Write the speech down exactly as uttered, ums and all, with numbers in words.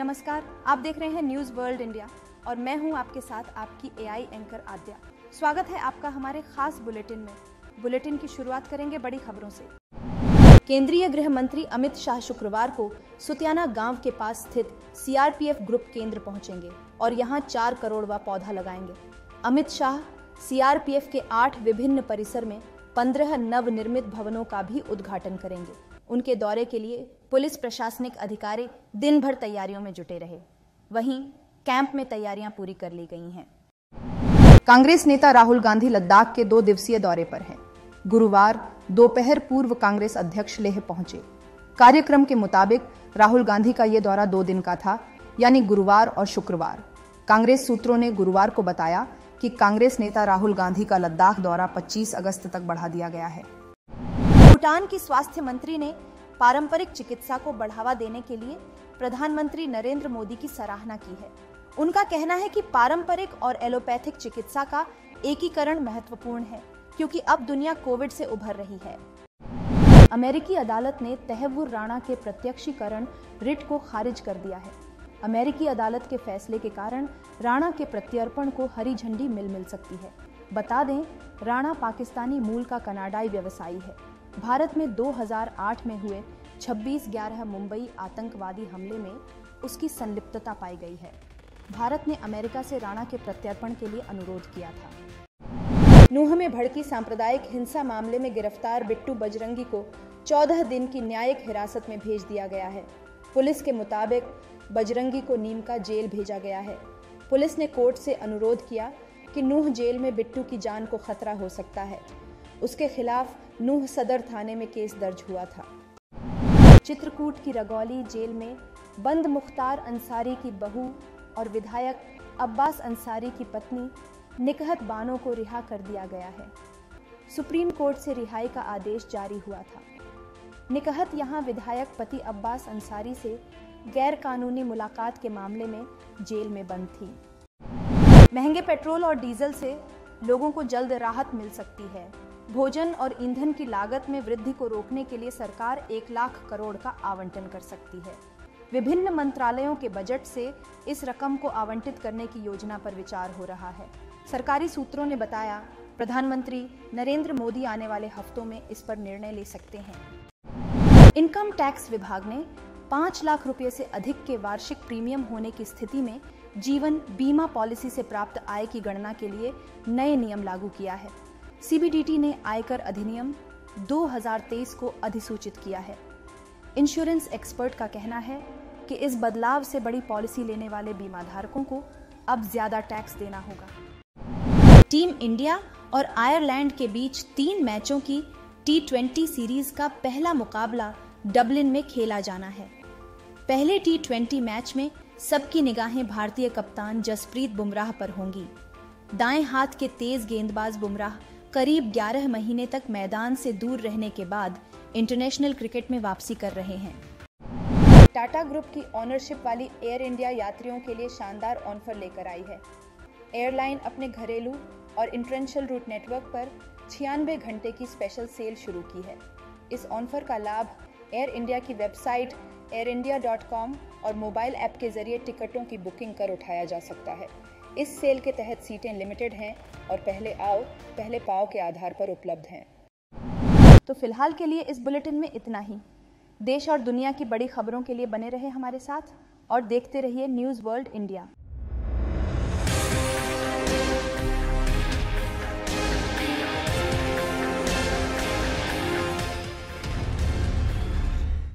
नमस्कार, आप देख रहे हैं न्यूज़ वर्ल्ड इंडिया और मैं हूं आपके साथ आपकी एआई एंकर आद्या। स्वागत है आपका हमारे खास बुलेटिन में। बुलेटिन की शुरुआत करेंगे बड़ी खबरों से। केंद्रीय गृह मंत्री अमित शाह शुक्रवार को सुतियाना गांव के पास स्थित सीआरपीएफ ग्रुप केंद्र पहुंचेंगे और यहां चार करोड़वा पौधा लगाएंगे। अमित शाह सीआरपीएफ के आठ विभिन्न परिसर में पंद्रह नवनिर्मित भवनों का भी उद्घाटन करेंगे। उनके दौरे के लिए पुलिस प्रशासनिक अधिकारी दिन भर तैयारियों में जुटे रहे। वहीं कैंप में तैयारियां पूरी कर ली गई हैं। कांग्रेस नेता राहुल गांधी लद्दाख के दो दिवसीय दौरे पर हैं। गुरुवार दोपहर पूर्व कांग्रेस अध्यक्ष लेह पहुंचे। कार्यक्रम के मुताबिक राहुल गांधी का ये दौरा दो दिन का था, यानी गुरुवार और शुक्रवार। कांग्रेस सूत्रों ने गुरुवार को बताया कि कांग्रेस नेता राहुल गांधी का लद्दाख दौरा पच्चीस अगस्त तक बढ़ा दिया गया है। भूटान की स्वास्थ्य मंत्री ने पारंपरिक चिकित्सा को बढ़ावा देने के लिए प्रधानमंत्री नरेंद्र मोदी की सराहना की है। उनका कहना है कि पारंपरिक और एलोपैथिक चिकित्सा का एकीकरण महत्वपूर्ण है, क्योंकि अब दुनिया कोविड से उभर रही है। अमेरिकी अदालत ने तहव्वुर राणा के प्रत्यक्षीकरण रिट को खारिज कर दिया है। अमेरिकी अदालत के फैसले के कारण राणा के प्रत्यर्पण को हरी झंडी मिल मिल सकती है। बता दें, राणा पाकिस्तानी मूल का कनाडाई व्यवसायी है। भारत में दो हज़ार आठ में हुए छब्बीस ग्यारह मुंबई आतंकवादी हमले में उसकी संलिप्तता पाई गई है। भारत ने अमेरिका से राणा के प्रत्यर्पण के लिए अनुरोध किया था। नूंह में भड़की सांप्रदायिक हिंसा मामले में गिरफ्तार बिट्टू बजरंगी को चौदह दिन की न्यायिक हिरासत में भेज दिया गया है। पुलिस के मुताबिक बजरंगी को नीमका जेल भेजा गया है। पुलिस ने कोर्ट से अनुरोध किया कि नूंह जेल में बिट्टू की जान को खतरा हो सकता है। उसके खिलाफ नूंह सदर थाने में केस दर्ज हुआ था। चित्रकूट की रगौली जेल में बंद मुख्तार अंसारी की बहू और विधायक अब्बास अंसारी की पत्नी निकहत बानो को रिहा कर दिया गया है। सुप्रीम कोर्ट से रिहाई का आदेश जारी हुआ था। निकहत यहां विधायक पति अब्बास अंसारी से गैर कानूनी मुलाकात के मामले में जेल में बंद थी। महंगे पेट्रोल और डीजल से लोगों को जल्द राहत मिल सकती है। भोजन और ईंधन की लागत में वृद्धि को रोकने के लिए सरकार एक लाख करोड़ का आवंटन कर सकती है। विभिन्न मंत्रालयों के बजट से इस रकम को आवंटित करने की योजना पर विचार हो रहा है। सरकारी सूत्रों ने बताया, प्रधानमंत्री नरेंद्र मोदी आने वाले हफ्तों में इस पर निर्णय ले सकते हैं। इनकम टैक्स विभाग ने पाँच लाख रुपए से अधिक के वार्षिक प्रीमियम होने की स्थिति में जीवन बीमा पॉलिसी से प्राप्त आय की गणना के लिए नए नियम लागू किया है। सीबीडीटी ने आयकर अधिनियम दो हज़ार तेईस को अधिसूचित किया है। इंश्योरेंस एक्सपर्ट का कहना है कि इस बदलाव से बड़ी पॉलिसी लेने वाले बीमा धारकों को अब ज्यादा टैक्स देना होगा। टीम इंडिया और आयरलैंड के बीच तीन मैचों की टी ट्वेंटी सीरीज का पहला मुकाबला डबलिन में खेला जाना है। पहले टी ट्वेंटी मैच में सबकी निगाहें भारतीय कप्तान जसप्रीत बुमराह पर होंगी। दाएं हाथ के तेज गेंदबाज बुमराह करीब ग्यारह महीने तक मैदान से दूर रहने के बाद इंटरनेशनल क्रिकेट में वापसी कर रहे हैं। टाटा ग्रुप की ओनरशिप वाली एयर इंडिया यात्रियों के लिए शानदार ऑफर लेकर आई है। एयरलाइन अपने घरेलू और इंटरनेशनल रूट नेटवर्क पर छियानवे घंटे की स्पेशल सेल शुरू की है। इस ऑफर का लाभ एयर इंडिया की website Air India dot com और मोबाइल ऐप के जरिए टिकटों की बुकिंग कर उठाया जा सकता है। इस सेल के तहत सीटें लिमिटेड हैं और पहले आओ पहले पाओ के आधार पर उपलब्ध हैं। तो फिलहाल के लिए इस बुलेटिन में इतना ही। देश और दुनिया की बड़ी खबरों के लिए बने रहे हमारे साथ और देखते रहिए न्यूज़ वर्ल्ड इंडिया।